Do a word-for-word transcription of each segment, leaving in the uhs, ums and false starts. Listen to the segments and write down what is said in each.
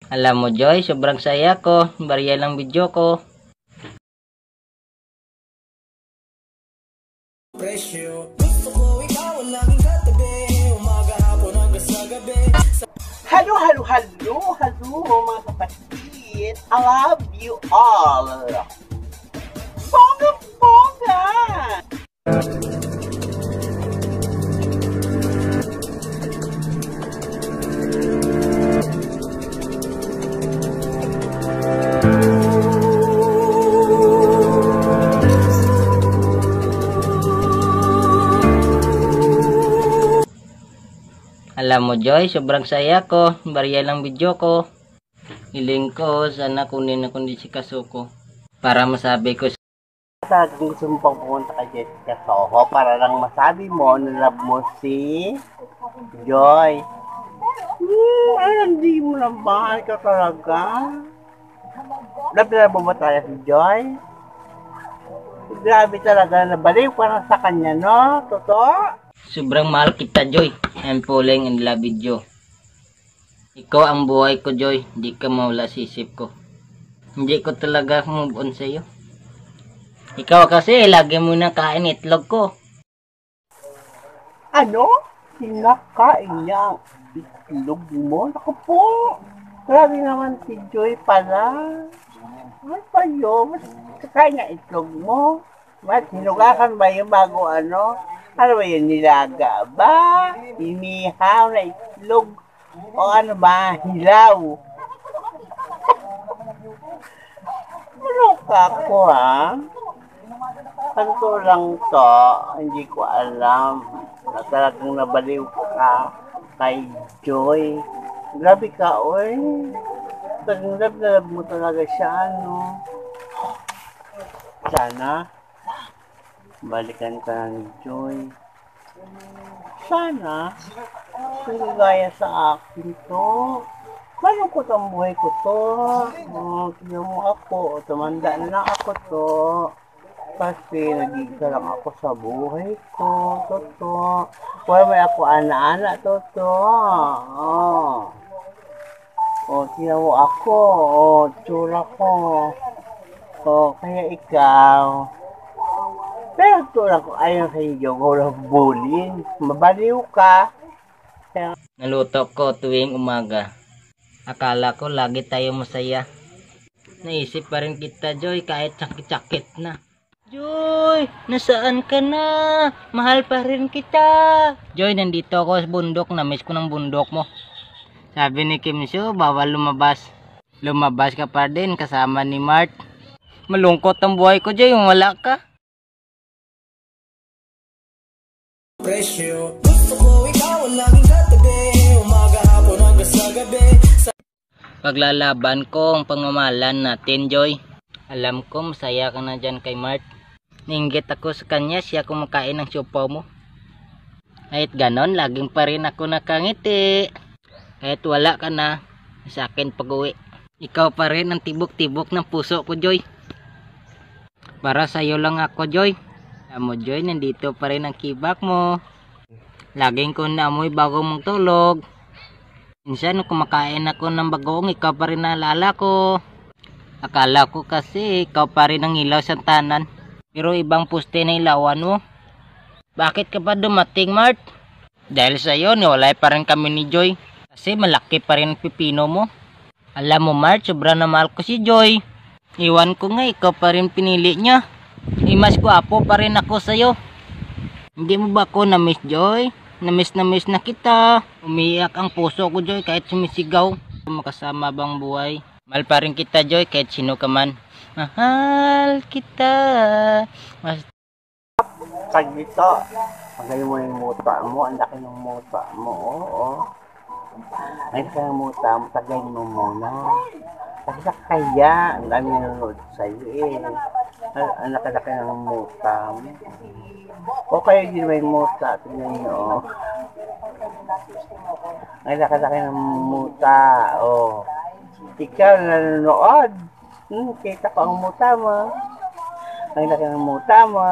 Alam mo, Joy, sobrang saya ko. Barya lang video ko. Presyo, gusto ko ikaw ang laging katabi. Umaga, hapon, hanggang sa gabi. Hello, hello, hello, hello mga kapatid. I love you all. Bongga, bongga. Alam mo, Joy, sobrang saya ko. Barya lang video ko. Hiling ko, sana kunin ako ni si Kasuko. Para masabi ko Sa gusto mo pang pumunta kay Jessica Soho para lang masabi mo na love mo si Joy. Hmm, ay, hindi mo na mahal ka talaga. Love na love mo ba tayo si Joy? Grabe talaga, nabaliw ka na sa kanya, no? Totoo? sobrang mahal kita, Joy. I'm falling in love with you. Ikaw ang buhay ko, Joy. Hindi ka mawala sa isip ko. Hindi ko talaga move on sa'yo. Ikaw kasi, lagi mo na kain itlog ko. Ano? Kinakain niya ang itlog mo? Naku po! Grabe naman si Joy pala. Ano pa yun? Mas kakain niya itlog mo? Mas hinugasan ba yun bago ano? Ano ba yun? Nilaga ba? Inihaw na itlog? O ano ba? Hilaw? Ano ka ko ha? Ano to lang to? Hindi ko alam. Na talagang nabaliw ka kay Joy. Grabe ka, oy. Talagang love na love mo talaga siya, ano. Sana, balikan ka na ni Joy. Sana, hindi gaya sa akin to. Malungkot ang buhay ko to. Oh, tignan mo ako. Tumanda na lang ako to. Kasi nagigil lang ako sa buhay ko. Toto. Wala may ako ana-ana. Toto. Oh. Oh, tignan mo ako. Oh, tsura ko. Oh, kaya ikaw. Pero tsura ko ayaw sa iyo. Wala bullying. Mabaliw ka. Kaya Naluto ko tuwing umaga. Akala ko lagi tayo masaya. Naisip pa rin kita, Joy, kahit sakit-sakit na. Joy, nasaan ka na? Mahal pa rin kita. Joy, nandito ako sa bundok. Namiss ko ng bundok mo. Sabi ni Kim Soo, bawal lumabas. Lumabas ka pa din kasama ni Mart. Malungkot ang buhay ko, Joy, wala ka. Presyo, gusto ko ikaw ang laging katabi. Umaga, hapon, hanggang sa gabi. Paglalaban ko ang pangmamahalan natin, Joy. Alam ko masaya ka na dyan kay Mart. Nainggit ako sa kanya, siya kumakain ng siopaw mo. Kahit ganon, laging pa rin ako nakangiti. Kahit wala ka na, sa akin pag-uwi. Ikaw pa rin ang tibok-tibok ng puso ko, Joy. Para sa'yo lang ako, Joy. Alam mo, Joy, nandito pa rin ang kibak mo. Laging ko naamoy bago mong tulog. Minsan, nung kumakain ako ng bagoong, ikaw pa rin naalala ko. Akala ko kasi, ikaw pa rin ang ilaw sa tanan. Pero ibang poste na ilawan mo. Bakit ka pa dumating, Mart? Dahil sa'yo, niwalay pa rin kami ni Joy. Kasi malaki pa rin ang pipino mo. Alam mo, Mart, sobra na mahal ko si Joy. Iwan ko nga, ikaw pa rin pinili niya. Imas ko apo pa rin ako sa'yo. Hindi mo ba ako na-miss, Joy? Na-miss na miss na kita. Umiyak ang puso ko, Joy, kahit sumisigaw. Makasama bang buhay? Mahal pa rin kita, Joy, kahit sino ka man. Mahal kita. Mas pag dito, magaling mo yung muta mo. Ang laki ng muta mo. Oo. Ang laki ng muta mo. Tagayin mo muna. Kasi kaya, ang dami nanonood sa'yo eh. Ang laki-laki ng muta mo. O kayo hindi may muta. Tingnan nyo. Ang laki-laki ng muta. O. Ikaw nanonood. Hmm, kita ko ang muta mo. Ang laki ng muta mo.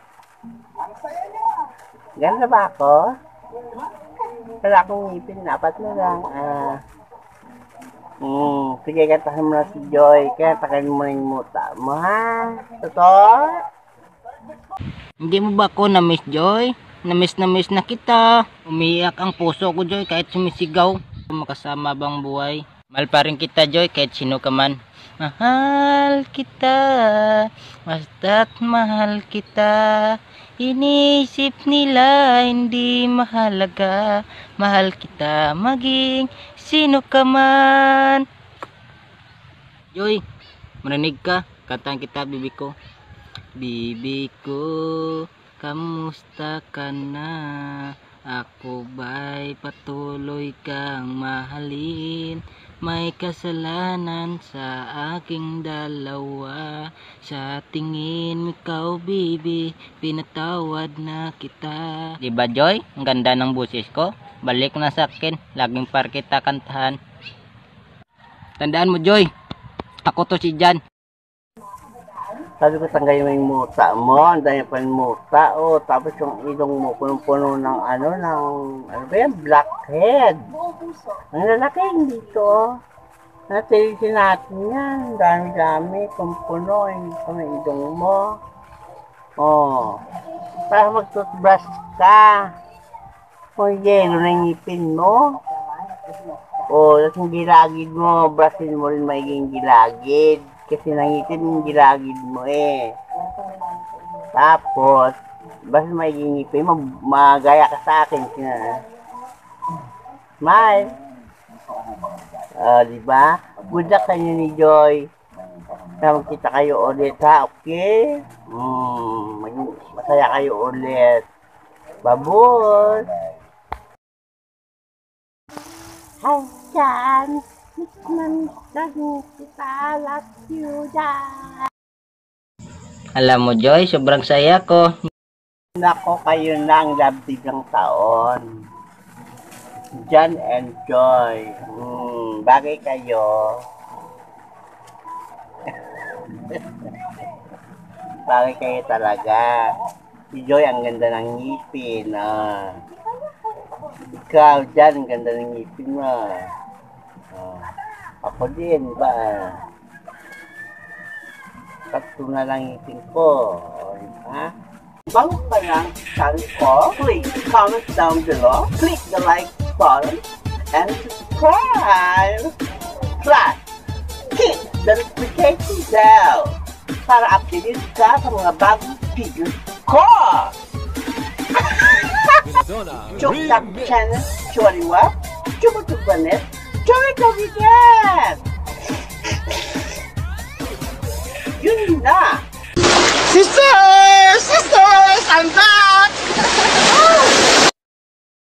Ganda ba ako? Wala akong ngipin. Apat na lang. Ah. Hmm, sige, kantahin mo na si Joy. Kantahin mo na yung muta mo, ha? Totoo? Hindi mo ba ako na-miss, Joy? Na-miss na miss na kita. Umiyak ang puso ko, Joy, kahit sumisigaw. Makasama bang buhay? Mahal pa rin kita, Joy, kahit sino ka man. Mahal kita, basta't mahal kita. Inisip nila hindi mahalaga. Mahal kita maging sino ka man. Joy, marinig ka. Kantahan kita, bibi ko. Bibi ko, kamusta ka na? Ako ba'y patuloy kang mahalin? May kasalanan sa aking dalawa. Sa tingin ikaw, bibi, pinatawad na kita. Diba, Joy? Ang ganda ng boses ko. Balik na sa akin. Laging par kita kantahan. Tandaan mo, Joy. Ako to si Jan. Sabi ko, tanggalin mo yung muta mo. Ang dami pa yung muta. Oh, tapos yung ilong mo, punong-puno ng ano, ng, ano ba yan? Blackhead. Ang lalaki hindi to. Natilisin natin yan. Dami-dami. Punong-puno. Hindi pa may ilong mo. Oh. Para mag-toothbrush ka. Oh, yelo na yung ngipin mo. Oh, tapos yung gilagid mo. Brushin mo rin magiging gilagid. Kasi nangitin yung gilagid mo eh. Tapos, basta may ngipin mo, magaya ka sa akin. Smile. Uh, diba? Good luck kayo ni Joy. Na magkita kayo ulit ha, okay? Hmm, masaya kayo ulit. Babos! Hi, Jan! Alam mo, Joy, sobrang saya ko. Nako, kayo na ang labdigang taon. Jan and Joy. Hmm, bagay kayo. Bagay kayo talaga. Si Joy, ang ganda ng ngipin. Ah. Ikaw, Jan, ang ganda ng ngipin mo. Oh, ako din, ba? Tatlo na lang ngipin ko. O, diba? Bago pa lang channel ko, please comment down below, click the like button, and subscribe. Plus, hit the notification bell para updated ka sa mga bagong videos ko. Chuktak channel, choriwa, chumutubanet, chorikabigat! Yun na!